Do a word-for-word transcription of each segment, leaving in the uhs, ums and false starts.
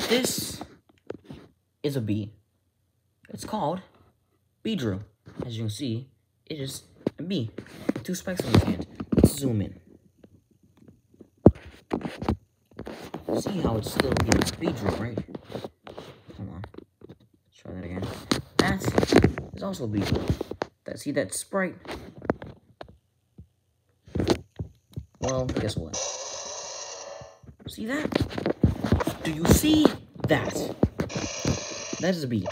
This is a bee. It's called Beedrill. As you can see, it is a bee. Two spikes on his hand. Let's zoom in. See how it's still being Beedrill, right? Hold on. Let's try that again. That is also Beedrill. That, see that sprite? Well, guess what? See that? Do you see that? That is a bee.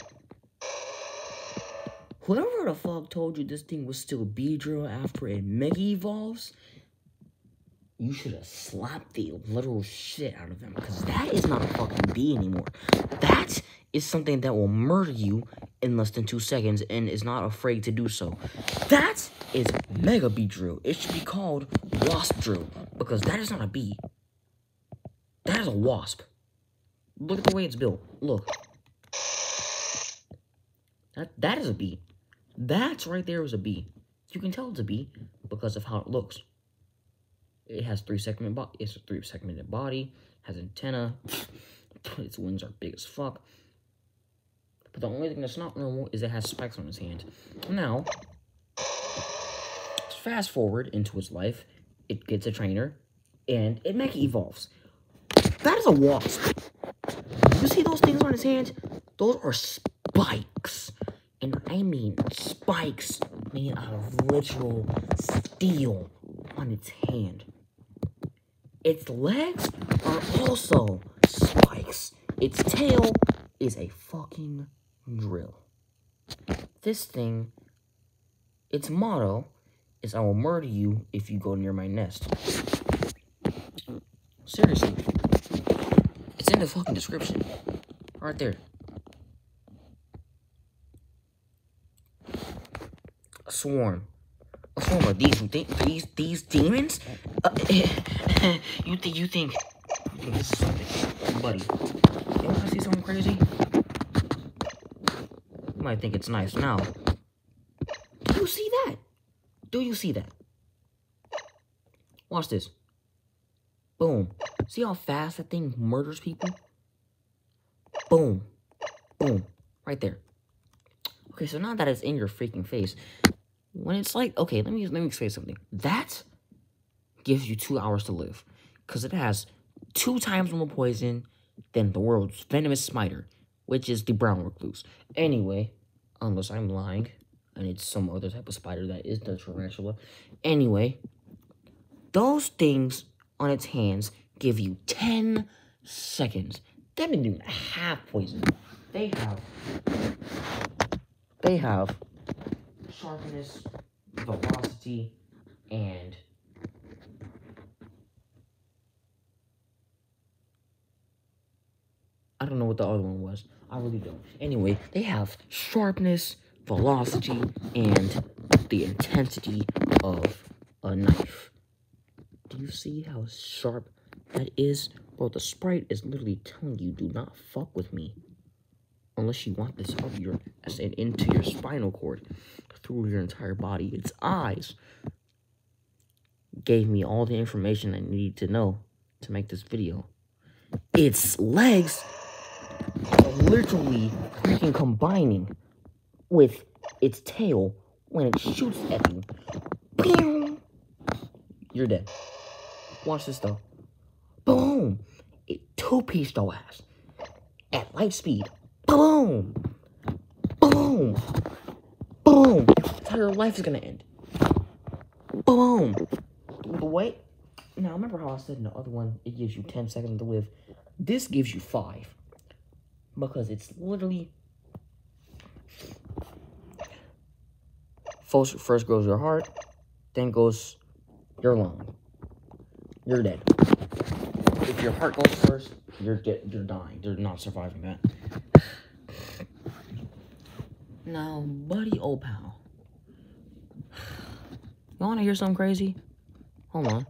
Whoever the fuck told you this thing was still Beedrill after it mega evolves, you should have slapped the literal shit out of them, because that is not a fucking bee anymore. That is something that will murder you in less than two seconds and is not afraid to do so. That is Mega Beedrill. It should be called Wasp Drill, because that is not a bee. That is a wasp. Look at the way it's built. Look. That, that is a bee. That right there is a bee. You can tell it's a bee because of how it looks. It has three segment body. It's a three segmented body. Has antenna. Its wings are big as fuck. But the only thing that's not normal is it has spikes on its hand. Now, fast forward into its life. It gets a trainer, and it mega evolves. That is a wasp. You see those things on its hand? Those are spikes. And I mean spikes made out of literal steel on its hand. Its legs are also spikes. Its tail is a fucking drill. This thing, its motto is, I will murder you if you go near my nest. Seriously. It's in the fucking description. Right there. A swarm. A swarm of these these these demons? Uh, you think you think you think this is something, buddy? You wanna see something crazy? You might think it's nice now. Do you see that? Do you see that? Watch this. Boom. See how fast that thing murders people? Boom. Boom. Right there. Okay, so now that it's in your freaking face, when it's like, okay, let me let me say something. That gives you two hours to live, because it has two times more poison than the world's venomous spider, which is the brown recluse. Anyway, unless I'm lying, and it's some other type of spider that is the tarantula. Anyway, those things on its hands give you ten seconds. They don't even have poison. They have. They have sharpness, velocity, and I don't know what the other one was. I really don't. Anyway, they have sharpness, velocity, and the intensity of a knife. Do you see how sharp that is? Bro, the sprite is literally telling you, do not fuck with me. Unless you want this up your, as in, into your spinal cord, through your entire body. Its eyes gave me all the information I needed to know to make this video. Its legs are literally freaking combining with its tail when it shoots at you. Pew! You're dead. Watch this though. Boom! It two-pieced your ass at light speed. Boom! Boom! Boom! That's how your life is gonna end. Boom! The way... Now, remember how I said in the other one, it gives you ten seconds to live? This gives you five. Because it's literally... First, first goes your heart, then goes your lung. You're dead. If your heart goes first, you're dead. You're dying. You're not surviving that. Now, buddy, old pal. You wanna hear something crazy? Hold on.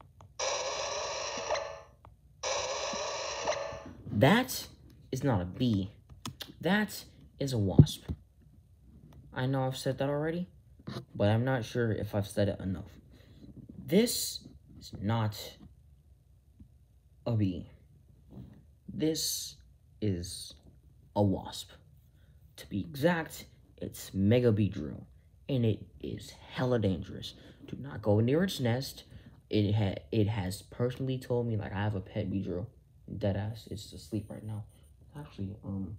That is not a bee. That is a wasp. I know I've said that already, but I'm not sure if I've said it enough. This is not a bee. This is a wasp. To be exact, it's Mega Beedrill, and it is hella dangerous. Do not go near its nest. It ha it has personally told me, like, I have a pet Beedrill, deadass. It's asleep right now. Actually, um,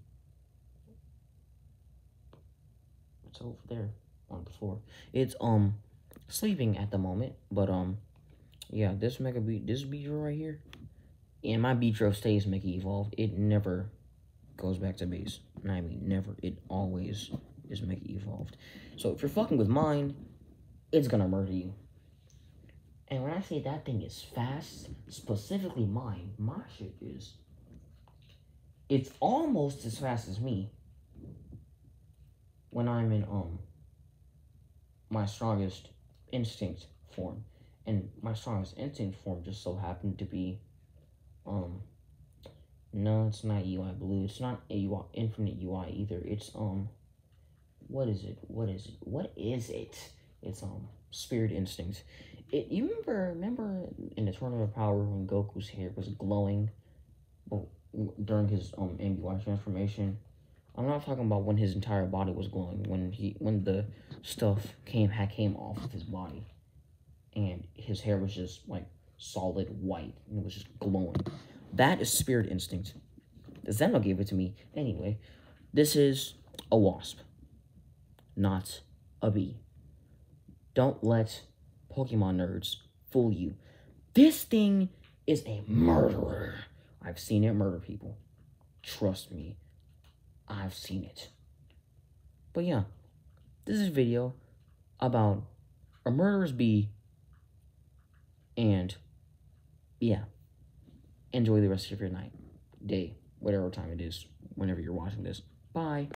it's over there on the floor. It's um sleeping at the moment, but um, yeah, this Mega Be this Beedrill right here, and my Beedrill stays Mega Evolved. It never goes back to base. And I mean, never. It always is Mega Evolved. So if you're fucking with mine, it's gonna murder you. And when I say that thing is fast, specifically mine, my shit is, it's almost as fast as me when I'm in um my strongest instinct form. And my strongest instinct form just so happened to be um no, it's not U I Blue. It's not a U I Infinite U I either. It's um what is it? What is it? What is it? It's um Spirit Instinct. It you remember remember in the Tournament of Power when Goku's hair was glowing, well, during his um M B Y transformation? I'm not talking about when his entire body was glowing. When he when the stuff came had came off of his body, and his hair was just like solid white and it was just glowing. That is Spirit Instinct. Zeno gave it to me. Anyway, this is a wasp, not a bee. Don't let Pokemon nerds fool you. This thing is a murderer. I've seen it murder people. Trust me, I've seen it. But yeah, this is a video about a murderous bee, and yeah, enjoy the rest of your night, day, whatever time it is, whenever you're watching this. Bye.